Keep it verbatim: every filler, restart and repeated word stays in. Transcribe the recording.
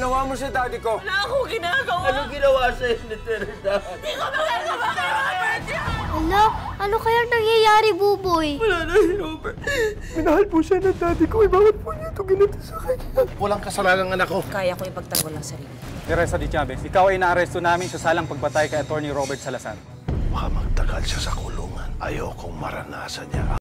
ginawa mo sa daddy ko? Wala akong ginagawa! Anong ginawa sa'yo ni Teresa? Hindi ko magagawa kay Robert yan! Hala, ano kaya nangyayari, Buboy? Wala na si Robert. Minahal po siya ng daddy ko. Eh, bakit po niya ito ginito sa kanya? Walang kasalanan ng anak ko. Kaya ko ipagtanggol ang sarili. Teresa Di Chavez, ikaw ay naaresto namin sa salang pagpatay kay Attorney Robert Salazar. Baka magtagal siya sa kulungan. Ayokong maranasan niya